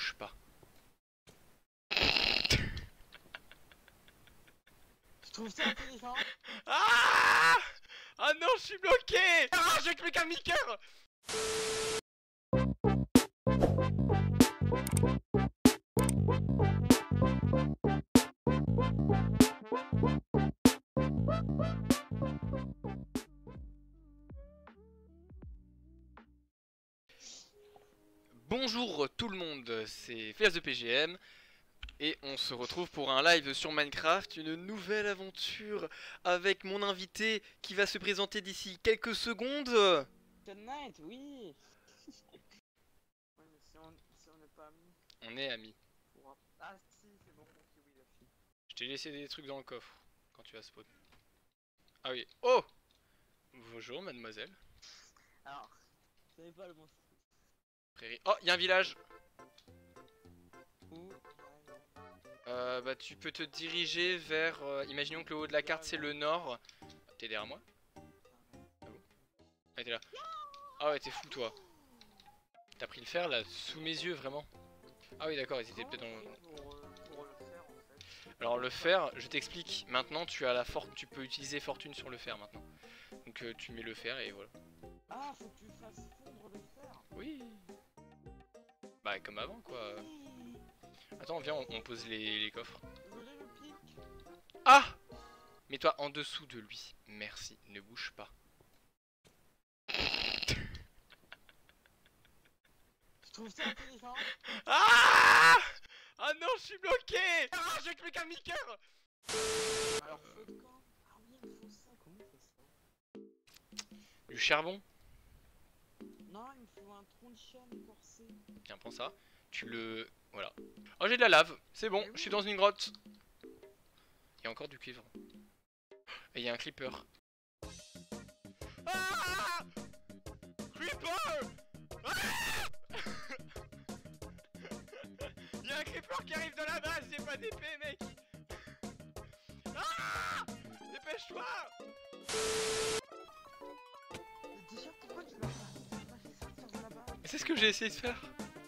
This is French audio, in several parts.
bouge pas. Je trouve ça intelligent. Ah! Ah non, je suis bloqué! Ah, j'ai plus qu'un mi-cœur! Bonjour tout le monde, c'est Flas de PGM et on se retrouve pour un live sur Minecraft, une nouvelle aventure avec mon invité qui va se présenter d'ici quelques secondes. Good night, oui. Ouais, mais si on n'est pas amis, On est amis. Ah si, c'est bon, ok, oui, la fille. Je t'ai laissé des trucs dans le coffre quand tu vas spawn. Ah oui. Oh! Bonjour mademoiselle. Alors, je savais pas le bon. Prairie. Oh, il y a un village. Où? Bah tu peux te diriger vers... imaginons que le haut de la carte c'est le nord. T'es derrière moi? Ah bon? Ah t'es là. Ah ouais t'es fou toi. T'as pris le fer là sous mes yeux vraiment. Ah oui d'accord ils étaient peut-être dans... Pour le faire en fait. Alors le fer, je t'explique. Maintenant tu as la tu peux utiliser fortune sur le fer maintenant. Donc tu mets le fer et voilà. Ah, faut que tu fasses fondre le fer. Oui. Bah comme avant quoi. Attends viens on pose les coffres. Vous voulez le pic? Ah! Mets-toi en dessous de lui. Merci, ne bouge pas. Je trouve ça intelligent. Ah! Ah non, je suis bloqué! Ah, j'ai plus qu'un mi-cœur! Alors, feu de camp. Ah oui, il me faut ça. Comment on fait ça? Du charbon? Non, il me faut un tronc de chêne corsé. Tiens, prends ça. Tu le... Voilà. Oh, j'ai de la lave. C'est bon, je suis dans une grotte. Il y a encore du cuivre. Et il y a un creeper. Ah! Creeper! Ah! Il y a un creeper qui arrive de la base, j'ai pas d'épée, mec! Ah! Dépêche-toi! Déjà, pourquoi tu m'as pas fait sortir de là-bas? C'est ce que j'ai essayé de faire.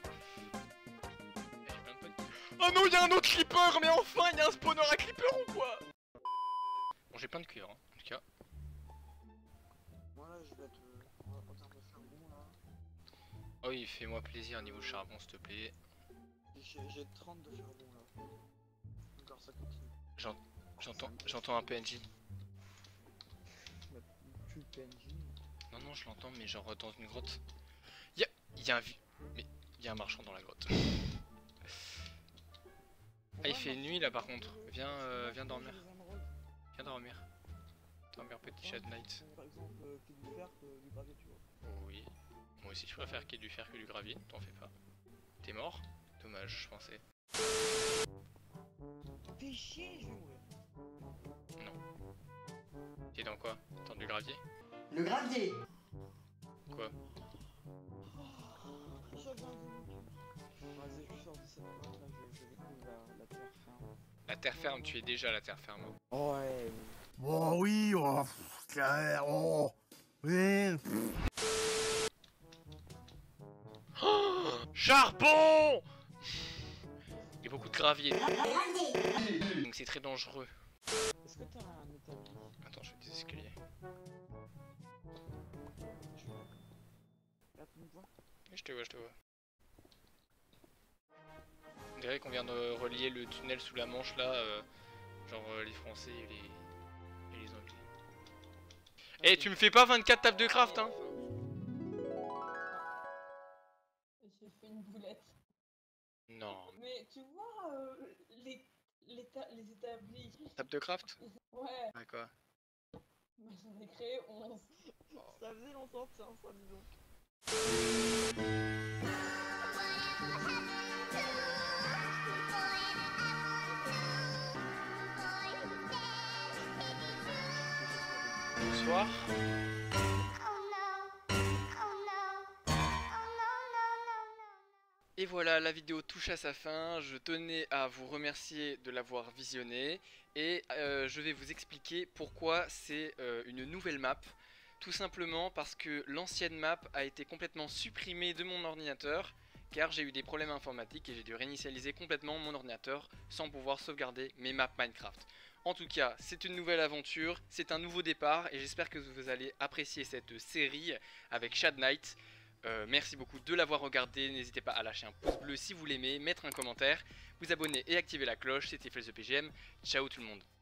Oh non, il y a un autre creeper, mais enfin, il y a un spawner à creeper ou quoi? Bon, j'ai plein de cuivre, hein, en tout cas. Moi là, je vais être en termes de charbon là. Oh oui, fais-moi plaisir niveau charbon, s'il te plaît. J'ai 30 de charbon là. Encore ça continue. J'entends un PNJ. Bah, tu le PNJ. Non, non, je l'entends, mais genre dans une grotte. Mais il y a un marchand dans la grotte. Ah, il fait nuit là par contre. Viens dormir. Viens dormir. Dormir, petit chat de night. Par exemple, qu'il y ait du fer que du gravier, tu vois. Oui. Moi aussi, je préfère qu'il y ait du fer que du gravier. T'en fais pas. T'es mort? Dommage, je pensais. Fais chier, je vais mourir. Non. T'es dans quoi? Dans du gravier? Le gravier. Quoi? J'avais un vélo. Vas-y, je sors de cette grotte là, je découvre la terre ferme. La terre ferme, tu es déjà la terre ferme. Ouais. Oh oui, oh, oh, oui. Oh, charbon! Il y a beaucoup de gravier. Donc c'est très dangereux. Est-ce que t'as un établi? Attends, je fais des escaliers. Là, tu me vois? Oui, je te vois, je te vois. On dirait qu'on vient de relier le tunnel sous la Manche là, genre les Français et les Anglais. Eh, tu me fais pas 24 tables de craft, hein? J'ai fait une boulette. Non. Mais tu vois, les établis. Table de craft? Ouais, Ah quoi? bah, j'en ai créé 11. Ça faisait longtemps, tiens, ça dis donc. Bonsoir. Et voilà, la vidéo touche à sa fin. Je tenais à vous remercier de l'avoir visionnée. Et je vais vous expliquer pourquoi c'est une nouvelle map. Tout simplement parce que l'ancienne map a été complètement supprimée de mon ordinateur. car j'ai eu des problèmes informatiques et j'ai dû réinitialiser complètement mon ordinateur sans pouvoir sauvegarder mes maps Minecraft. En tout cas, c'est une nouvelle aventure, c'est un nouveau départ et j'espère que vous allez apprécier cette série avec Shad Knight. Merci beaucoup de l'avoir regardé, n'hésitez pas à lâcher un pouce bleu si vous l'aimez, mettre un commentaire, vous abonner et activer la cloche, c'était FlashThePGM, ciao tout le monde.